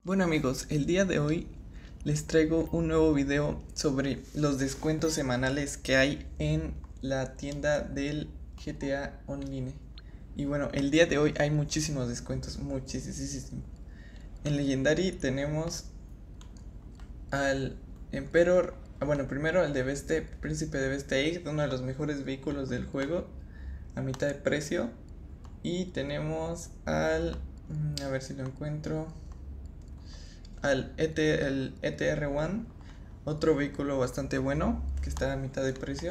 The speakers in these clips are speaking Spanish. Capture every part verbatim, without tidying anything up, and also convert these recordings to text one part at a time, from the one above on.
Bueno amigos, el día de hoy les traigo un nuevo video sobre los descuentos semanales que hay en la tienda del G T A Online. Y bueno, el día de hoy hay muchísimos descuentos, muchísimos. En Legendary tenemos al Emperor, bueno, primero el de Veste, Príncipe de Veste, uno de los mejores vehículos del juego, a mitad de precio. Y tenemos al, a ver si lo encuentro, al E T, el E T R uno, otro vehículo bastante bueno que está a mitad de precio.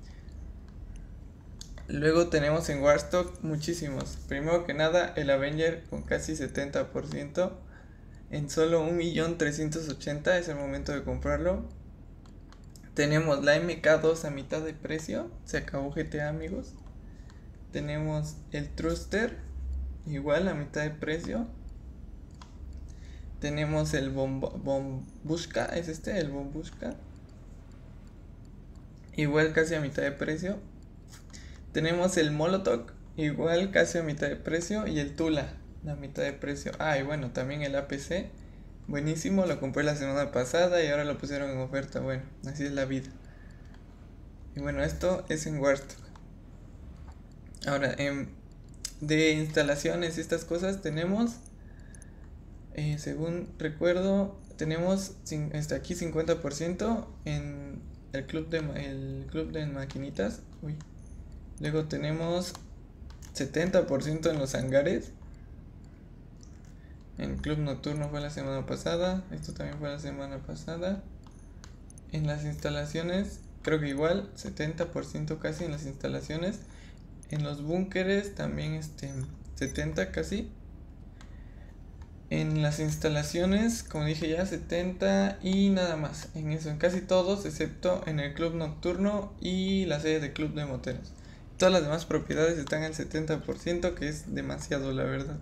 Luego tenemos en Warstock muchísimos. Primero que nada, el Avenger con casi setenta por ciento en solo un millón trescientos ochenta, es el momento de comprarlo. Tenemos la M K dos a mitad de precio, se acabó G T A amigos. Tenemos el Thruster, igual a mitad de precio. Tenemos el Bombushka, es este, el Bombushka, igual casi a mitad de precio. Tenemos el Molotov, igual casi a mitad de precio. Y el Tula, a mitad de precio. Ah, y bueno, también el A P C, buenísimo, lo compré la semana pasada y ahora lo pusieron en oferta. Bueno, así es la vida. Y bueno, esto es en Warstock. Ahora, en, de instalaciones y estas cosas tenemos, eh, según recuerdo, tenemos este, aquí cincuenta por ciento en el club de, el club de maquinitas. Uy. Luego tenemos setenta por ciento en los hangares. En club nocturno fue la semana pasada. Esto también fue la semana pasada. En las instalaciones, creo que igual, setenta por ciento casi en las instalaciones. En los búnkeres también este, setenta casi. En las instalaciones, como dije ya, setenta y nada más. En eso, en casi todos, excepto en el club nocturno y la sede de club de moteros. Todas las demás propiedades están al setenta por ciento, que es demasiado la verdad.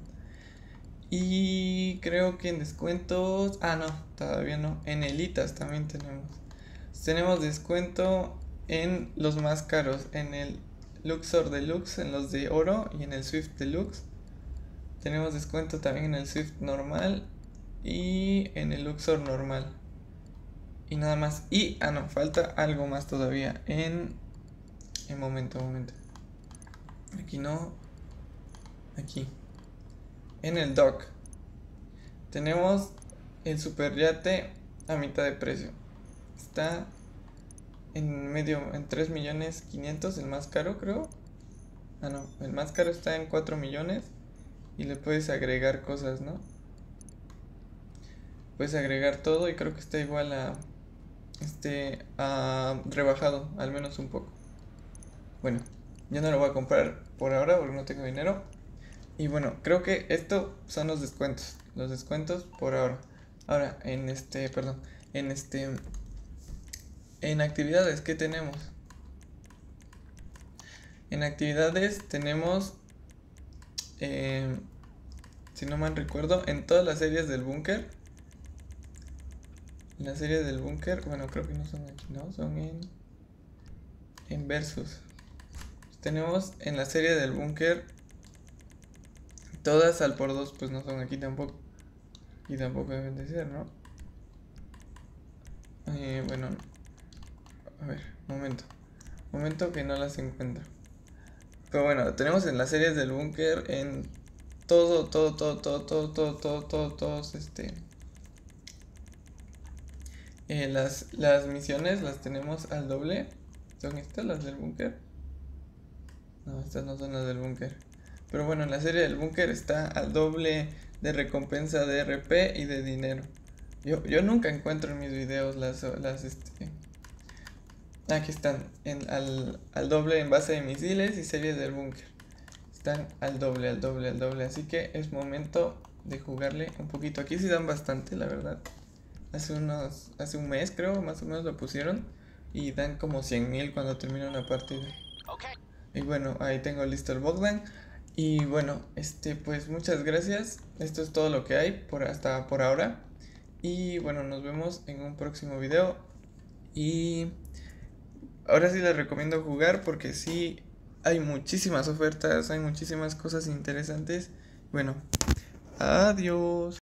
Y creo que en descuentos... Ah, no, todavía no. En Elitas también tenemos. Tenemos descuento en los más caros. En el Luxor Deluxe, en los de oro y en el Swift Deluxe. Tenemos descuento también en el Swift normal y en el Luxor normal. Y nada más. Y, ah no, falta algo más todavía. En... En momento, momento. Aquí no. Aquí. En el dock. Tenemos el super yate a mitad de precio. Está en medio, en tres millones quinientos, el más caro creo. Ah no, el más caro está en cuatro millones. Y le puedes agregar cosas, ¿no? Puedes agregar todo y creo que está igual a... Este... a rebajado, al menos un poco. Bueno, yo no lo voy a comprar por ahora porque no tengo dinero. Y bueno, creo que esto son los descuentos. Los descuentos por ahora. Ahora, en este, perdón. En este... En actividades, ¿qué tenemos? En actividades tenemos... Eh, si no mal recuerdo, en todas las series del búnker. En la serie del búnker, bueno, creo que no son aquí, ¿no? Son en... En Versus. Tenemos en la serie del búnker todas al por dos, pues no son aquí tampoco. Y tampoco deben de ser, ¿no? Eh, bueno, a ver, momento. Momento que no las encuentro. Pero bueno, tenemos en las series del búnker en todo, todo, todo, todo, todo, todo, todo, todo, todos, este... Eh, las, las misiones las tenemos al doble. ¿Son estas las del búnker? No, estas no son las del búnker. Pero bueno, en la serie del búnker está al doble de recompensa de R P y de dinero. Yo, yo nunca encuentro en mis videos las, las este... Aquí están, en, al, al doble en base de misiles y series del búnker. Están al doble, al doble, al doble. Así que es momento de jugarle un poquito. Aquí sí dan bastante, la verdad. Hace unos, hace un mes creo, más o menos lo pusieron. Y dan como cien mil cuando termina una partida. Okay. Y bueno, ahí tengo listo el Bogdan. Y bueno, este pues muchas gracias. Esto es todo lo que hay por hasta por ahora. Y bueno, nos vemos en un próximo video. Y ahora sí les recomiendo jugar porque sí hay muchísimas ofertas, hay muchísimas cosas interesantes. Bueno, adiós.